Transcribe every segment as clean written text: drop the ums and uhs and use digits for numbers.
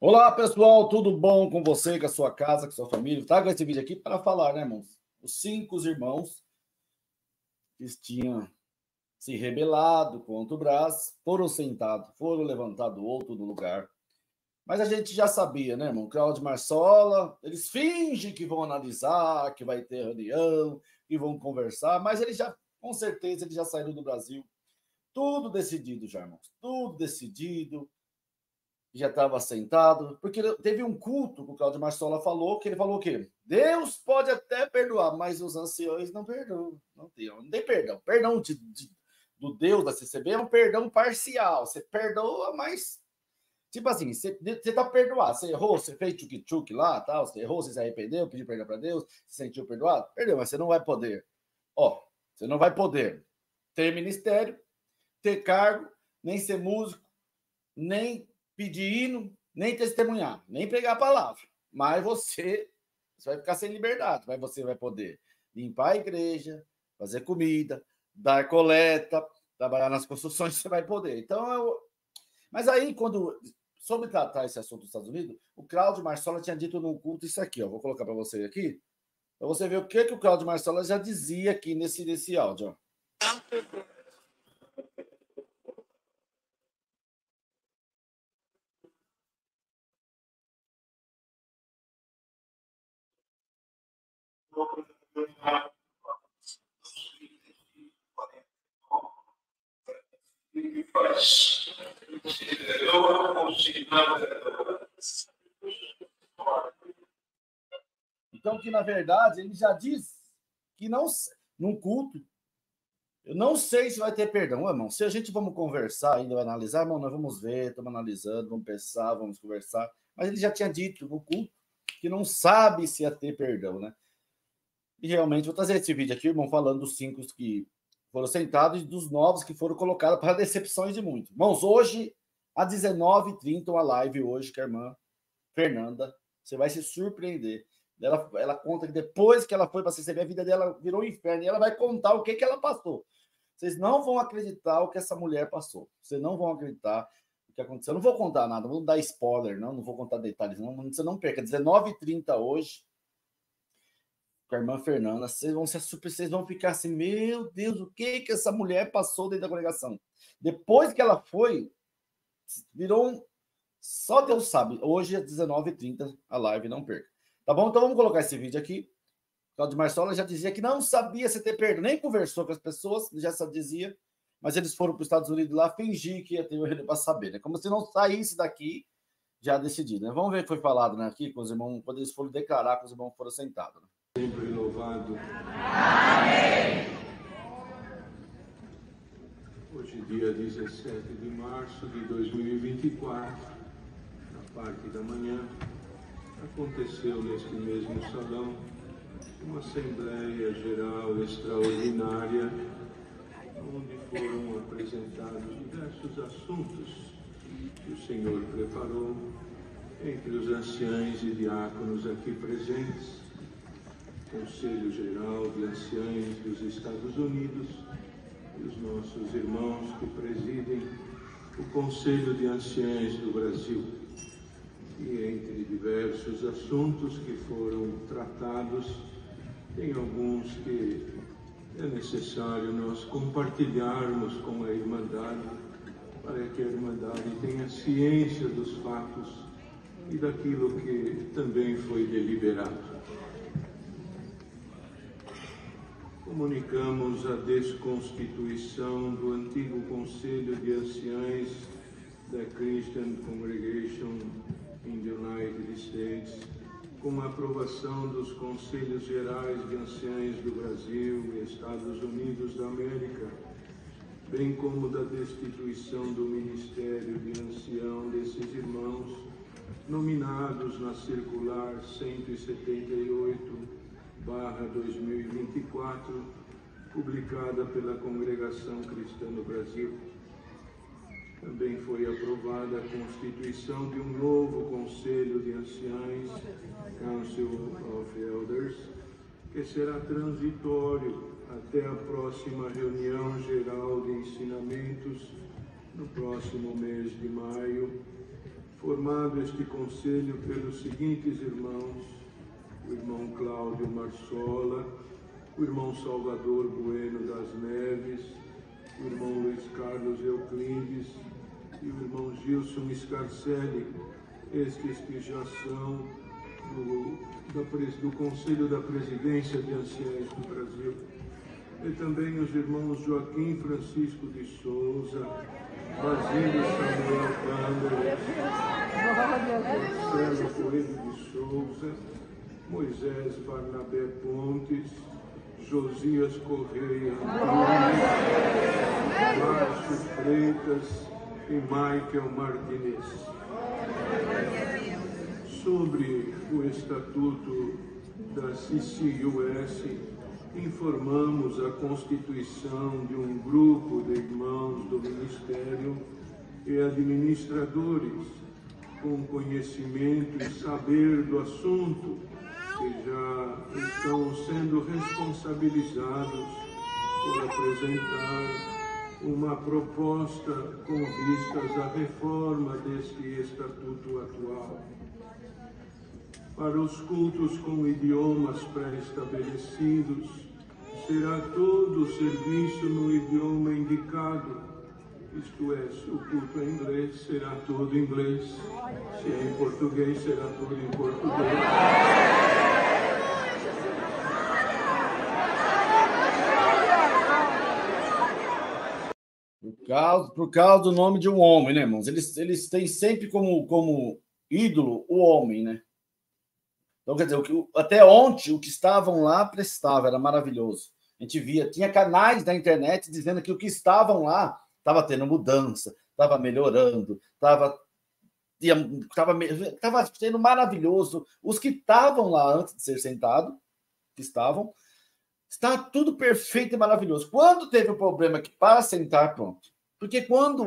Olá, pessoal, tudo bom com você, com a sua casa, com a sua família? Trago esse vídeo aqui para falar, né, irmãos? Os 5 irmãos que tinham se rebelado contra o Brás foram sentados, foram levantados outro do lugar. Mas a gente já sabia, né, irmão? Cláudio Marsola, eles fingem que vão analisar, que vai ter reunião, que vão conversar, mas eles já, com certeza, eles já saíram do Brasil. Tudo decidido já, irmãos. Tudo decidido. Já estava sentado, porque teve um culto que o Cláudio Marsola falou, que ele falou o quê? Deus pode até perdoar, mas os anciões não perdoam, não tem perdão. Perdão do Deus da CCB é um perdão parcial, você perdoa, mas, tipo assim, você tá perdoado, você errou, você fez tchuk-tchuk lá, tal, você errou, você se arrependeu, pediu perdão para Deus, se sentiu perdoado, perdeu, mas você não vai poder, você não vai poder ter ministério, ter cargo, nem ser músico, nem pedir hino, nem testemunhar, nem pregar a palavra. Mas você vai ficar sem liberdade. Mas você vai poder limpar a igreja, fazer comida, dar coleta, trabalhar nas construções, você vai poder. Então, mas aí, quando soube tratar esse assunto dos Estados Unidos, o Cláudio Marsola tinha dito num culto isso aqui, ó. Vou colocar para você aqui, para você ver o que o Cláudio Marsola já dizia aqui nesse áudio, ó. Então, que na verdade ele já diz que não, num culto, eu não sei se vai ter perdão, irmão. Se a gente vamos conversar ainda, vai analisar, irmão, nós vamos ver, estamos analisando, vamos pensar, vamos conversar. Mas ele já tinha dito no culto que não sabe se ia ter perdão, né? E realmente, vou trazer esse vídeo aqui, irmão, falando dos 5 que foram sentados e dos novos que foram colocados para decepções de muitos. Irmãos, hoje, às 19h30, uma live hoje, que a irmã Fernanda, você vai se surpreender. Ela conta que depois que ela foi para a CCB, a vida dela virou um inferno. E ela vai contar o que ela passou. Vocês não vão acreditar o que essa mulher passou. Vocês não vão acreditar o que aconteceu. Eu não vou contar nada, não vou dar spoiler, não vou contar detalhes. Não, você não perca. 19h30 hoje, com a irmã Fernanda, vocês vão ficar assim, meu Deus, o que essa mulher passou dentro da congregação? Depois que ela foi, virou um... Só Deus sabe. Hoje, às 19h30, a live, não perca. Tá bom? Então vamos colocar esse vídeo aqui. O Cláudio Marsola já dizia que não sabia se ter perdão, nem conversou com as pessoas, já dizia, mas eles foram para os Estados Unidos lá fingir que ia ter o reino para saber, né? Como se não saísse daqui já decidido, né? Vamos ver o que foi falado, né, aqui com os irmãos, quando eles foram declarar que os irmãos foram sentados. Né? Sempre louvado. Amém. Hoje, dia 17 de março de 2024, na parte da manhã, aconteceu neste mesmo salão uma Assembleia Geral Extraordinária, onde foram apresentados diversos assuntos que o Senhor preparou entre os anciães e diáconos aqui presentes, Conselho Geral de Anciães dos Estados Unidos e os nossos irmãos que presidem o Conselho de Anciães do Brasil. E entre diversos assuntos que foram tratados, tem alguns que é necessário nós compartilharmos com a Irmandade, para que a Irmandade tenha ciência dos fatos e daquilo que também foi deliberado. Comunicamos a desconstituição do antigo Conselho de Anciães da Christian Congregation in the United States, com a aprovação dos Conselhos Gerais de Anciães do Brasil e Estados Unidos da América, bem como da destituição do Ministério de Ancião desses irmãos, nominados na Circular 178/2024, publicada pela Congregação Cristã no Brasil. Também foi aprovada a constituição de um novo Conselho de Anciães, Council of Elders, que será transitório até a próxima reunião geral de ensinamentos, no próximo mês de maio, formado este conselho pelos seguintes irmãos: o irmão Cláudio Marsola, o irmão Salvador Bueno das Neves, o irmão Luiz Carlos Euclides e o irmão Gilson Scarcelli, estes que já são do Conselho da Presidência de Anciães do Brasil. E também os irmãos Joaquim Francisco de Souza, Basílio Samuel Wander, Marcelo Coelho de Souza, Moisés Barnabé Pontes, Josias Correia Antunes, Márcio Freitas e Michael Martinez. Sobre o Estatuto da CCUS, informamos a constituição de um grupo de irmãos do Ministério e administradores com conhecimento e saber do assunto, que já estão sendo responsabilizados por apresentar uma proposta com vistas à reforma deste Estatuto atual. Para os cultos com idiomas pré-estabelecidos, será todo o serviço no idioma indicado, isto é, se o culto é em inglês, será todo em inglês, se é em português, será todo em português. Por causa do nome de um homem, né, irmãos? Eles têm sempre como ídolo o homem, né? Então, quer dizer, até ontem, o que estavam lá prestava, era maravilhoso. A gente via, tinha canais da internet dizendo que o que estavam lá estava tendo mudança, estava melhorando, estava sendo maravilhoso. Os que estavam lá antes de ser sentado, está tudo perfeito e maravilhoso. Quando teve o problema que para sentar, pronto. Porque quando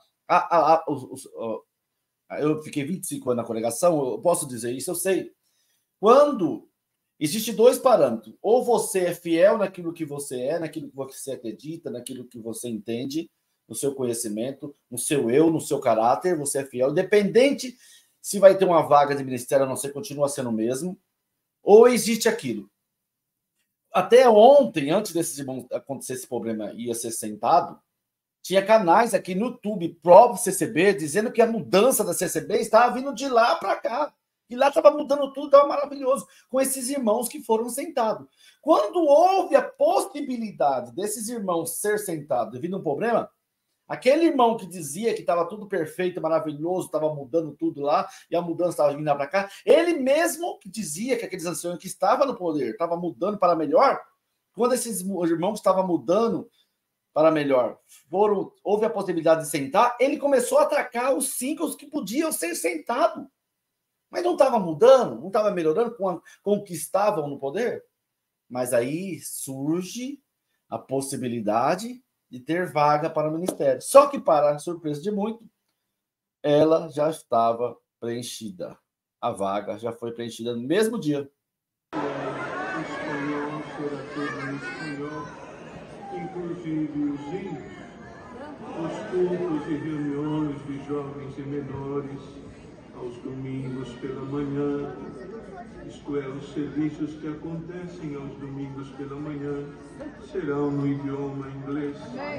eu fiquei 25 anos na congregação, eu posso dizer isso, eu sei. Quando existem dois parâmetros, ou você é fiel naquilo que você é, naquilo que você acredita, naquilo que você entende, no seu conhecimento, no seu eu, no seu caráter, você é fiel, independente se vai ter uma vaga de ministério ou não, você continua sendo o mesmo, ou existe aquilo. Até ontem, antes desses irmãos acontecer esse problema, ia ser sentado, tinha canais aqui no YouTube, próprio CCB, dizendo que a mudança da CCB estava vindo de lá para cá. E lá estava mudando tudo, estava maravilhoso, com esses irmãos que foram sentados. Quando houve a possibilidade desses irmãos ser sentados devido a um problema, aquele irmão que dizia que estava tudo perfeito, maravilhoso, estava mudando tudo lá, e a mudança estava vindo lá para cá, ele mesmo que dizia que aqueles anciãos que estavam no poder estavam mudando para melhor, quando esses irmãos estavam mudando para melhor, houve a possibilidade de sentar, ele começou a atacar os 5 que podiam ser sentados. Mas não estava mudando, não estava melhorando com o que estavam no poder? Mas aí surge a possibilidade de ter vaga para o ministério. Só que, para a surpresa de muito, ela já estava preenchida. A vaga já foi preenchida no mesmo dia. O espanhol será todo em espanhol, inclusive os hinos, os cultos e reuniões de jovens e menores, aos domingos pela manhã, isto é, os serviços que acontecem aos domingos pela manhã, serão no idioma inglês.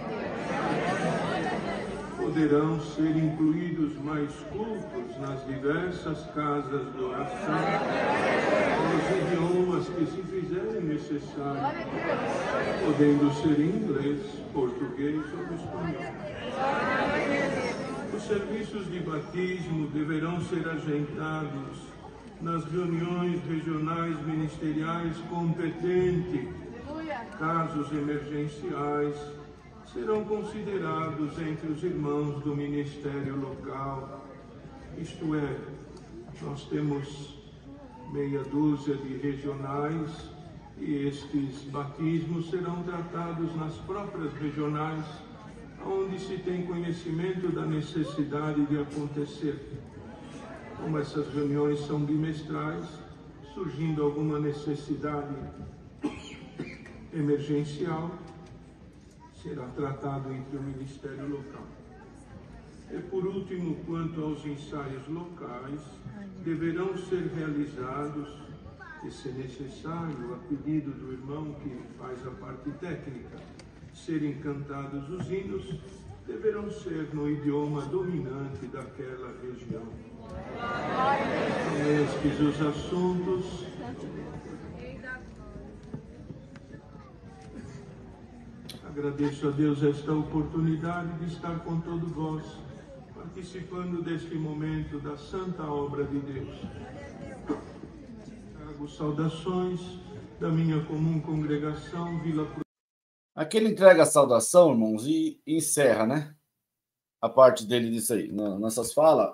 Poderão ser incluídos mais cultos nas diversas casas de oração, nos idiomas que se fizerem necessário, podendo ser em inglês, português ou espanhol. Os serviços de batismo deverão ser agendados nas reuniões regionais ministeriais competentes. Casos emergenciais serão considerados entre os irmãos do ministério local. Isto é, nós temos meia dúzia de regionais e estes batismos serão tratados nas próprias regionais, onde se tem conhecimento da necessidade de acontecer. Como essas reuniões são bimestrais, surgindo alguma necessidade emergencial, será tratado entre o ministério local. E por último, quanto aos ensaios locais, deverão ser realizados, e se necessário, a pedido do irmão que faz a parte técnica, serem cantados os hinos, deverão ser no idioma dominante daquela região. Estes os assuntos. Agradeço a Deus esta oportunidade de estar com todos vós, participando deste momento da santa obra de Deus. Trago saudações da minha comum congregação Vila Prudente. Aqui ele entrega a saudação, irmãos, e encerra, né? A parte dele disso aí, nessas falas.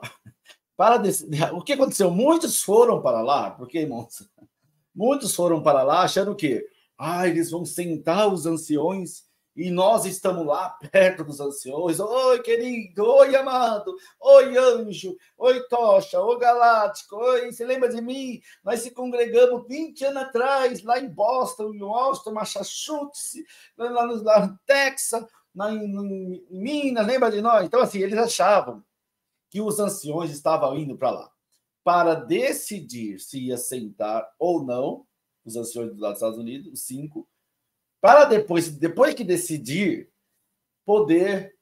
O que aconteceu? Muitos foram para lá, porque, irmãos, muitos foram para lá achando que eles vão sentar os anciões e nós estamos lá perto dos anciões. Oi, querido, oi, amado, oi, anjo, oi, tocha, oi, galáctico, oi, você lembra de mim? Nós se congregamos 20 anos atrás, lá em Boston, em Washington, Massachusetts, lá no Texas, em Minas, lembra de nós? Então, assim, eles achavam que os anciões estavam indo para lá para decidir se ia sentar ou não, os anciões dos Estados Unidos, os 5, para depois que decidir, poder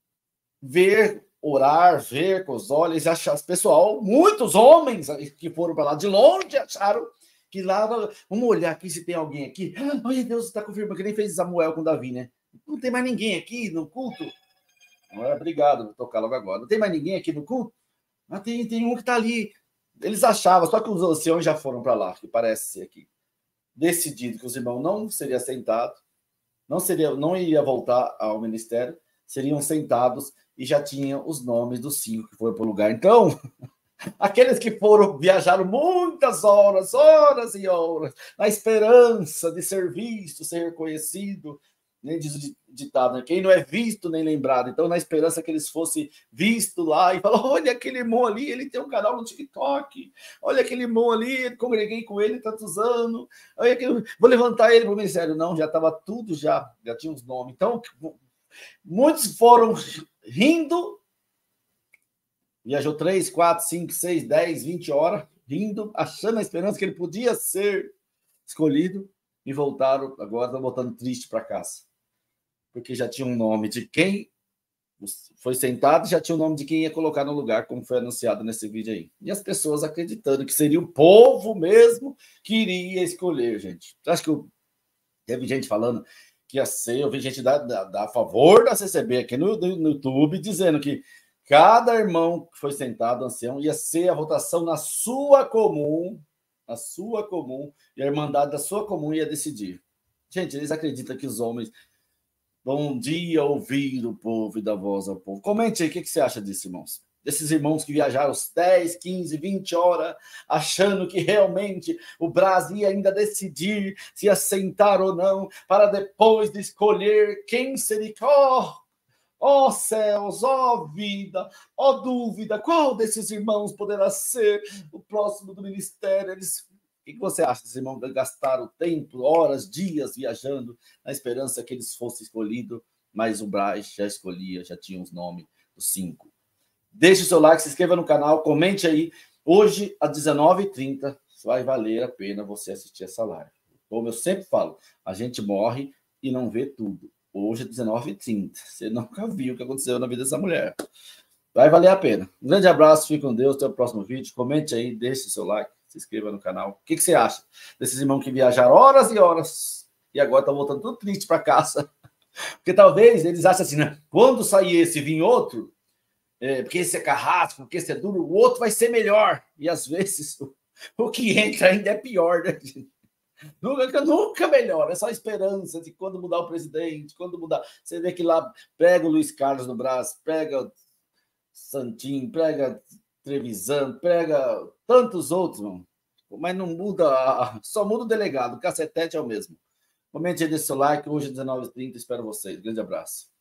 ver, orar, ver com os olhos, achar, pessoal, muitos homens que foram para lá de longe acharam que lá, vamos olhar aqui se tem alguém aqui. Olha, Deus está confirmando, que nem fez Samuel com Davi, né? Não tem mais ninguém aqui no culto. Obrigado, vou tocar logo agora. Não tem mais ninguém aqui no culto? Tem um que está ali. Eles achavam, só que os anciões já foram para lá, que parece ser aqui. Decidido que os irmãos não seriam sentados, não iria voltar ao ministério, seriam sentados e já tinham os nomes dos 5 que foram para o lugar. Então, aqueles que viajaram muitas horas e horas, na esperança de ser visto, ser reconhecido, nem diz o ditado, né? Quem não é visto nem lembrado. Então, na esperança que eles fossem vistos lá e falar, olha aquele irmão ali, ele tem um canal no TikTok, olha aquele irmão ali, congreguei com ele tantos anos, olha vou levantar ele para o ministério. Não, já estava tudo, já tinha os nomes. Então, muitos foram rindo, viajou 3, 4, 5, 6, 10, 20 horas, rindo, achando a esperança que ele podia ser escolhido, e voltaram, agora estão voltando triste para casa. Porque já tinha um nome de quem foi sentado, já tinha o nome de quem ia colocar no lugar, como foi anunciado nesse vídeo aí. E as pessoas acreditando que seria o povo mesmo que iria escolher, gente. Acho que teve gente falando que ia ser, eu vi gente a favor da CCB aqui no YouTube, dizendo que cada irmão que foi sentado, ancião, ia ser a votação na sua comum, e a irmandade da sua comum ia decidir. Gente, eles acreditam que os homens vão um dia ouvir o povo e dar voz ao povo. Comente aí o que você acha disso, irmãos. Desses irmãos que viajaram 10, 15, 20 horas, achando que realmente o Brasil ia ainda decidir se ia sentar ou não, para depois de escolher quem seria. Ó céus, ó vida, ó dúvida, qual desses irmãos poderá ser o próximo do ministério? O que você acha desses irmãos gastaram tempo, horas, dias viajando, na esperança que eles fossem escolhidos, mas o Braz já escolhia, já tinha os nomes dos 5. Deixe o seu like, se inscreva no canal, comente aí. Hoje, às 19h30, vai valer a pena você assistir essa live. Como eu sempre falo, a gente morre e não vê tudo. Hoje é 19h30. Você nunca viu o que aconteceu na vida dessa mulher. Vai valer a pena. Um grande abraço, fique com Deus. Até o próximo vídeo. Comente aí, deixe o seu like, se inscreva no canal. O que você acha desses irmãos que viajaram horas e horas e agora estão voltando tudo triste para casa? Porque talvez eles achem assim, né? Quando sair esse e vir outro, porque esse é carrasco, porque esse é duro, o outro vai ser melhor. E às vezes o que entra ainda é pior, né, gente? Nunca melhora, é só esperança de quando mudar o presidente, quando mudar. Você vê que lá pega o Luiz Carlos no braço, pega Santinho, pega Trevisan, pega tantos outros, mano. Mas não muda, só muda o delegado, o cacetete é o mesmo. Comente aí, deixe seu like, hoje é 19h30, espero vocês. Grande abraço.